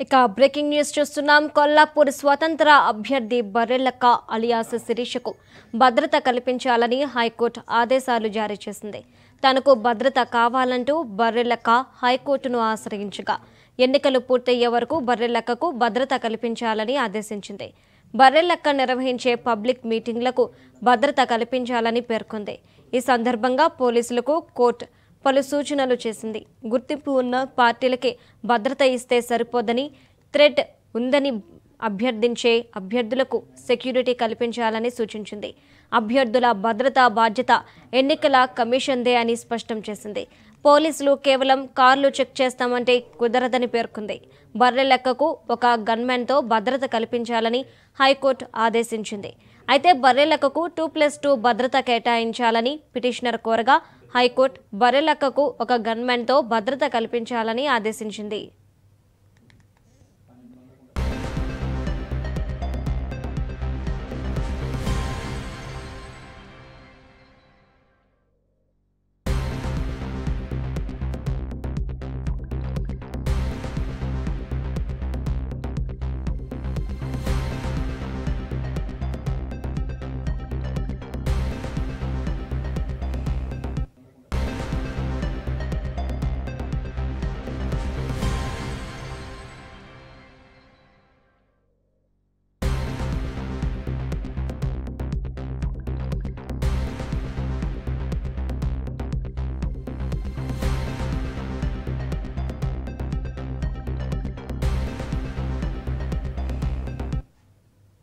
ఇక breaking news చూస్తున్నాం. కొల్లాపూర్ స్వతంత్ర అభ్యర్థి బర్రెలక్క అలియాస్ శిరీషకు భద్రత కల్పించాలని హైకోర్టు ఆదేశాలు జారీ చేసింది. తనకు భద్రత కావాలంటూ బర్రెలక్క హైకోర్టును ఆశ్రయించగా ఎన్నికలు పూర్తయ్యే వరకు బర్రెలక్కకు భద్రత కల్పించాలని ఆదేశించింది. బర్రెలక్క నిర్వహించే పబ్లిక్ మీటింగ్లకు భద్రత కల్పించాలని పేర్కొంది. ఈ సందర్భంగా పోలీసులకు కోర్టు పలు సూచనలు చేసింది. గుర్తింపు ఉన్న పార్టీలకే భద్రత ఇస్తే సరిపోదని, థ్రెట్ ఉందని అభ్యర్థించే అభ్యర్థులకు సెక్యూరిటీ కల్పించాలని సూచించింది. అభ్యర్థుల భద్రతా బాధ్యత ఎన్నికల కమిషన్దే అని స్పష్టం చేసింది. పోలీసులు కేవలం కార్లు చెక్ చేస్తామంటే కుదరదని పేర్కొంది. బర్రెలక్కకు ఒక గన్మెన్తో భద్రత కల్పించాలని హైకోర్టు ఆదేశించింది. అయితే బర్రెలక్కకు 2+2 భద్రత కేటాయించాలని పిటిషనర్ కోరగా హైకోర్టు బర్రెలక్కకు ఒక గన్మెన్తో భద్రత కల్పించాలని ఆదేశించింది.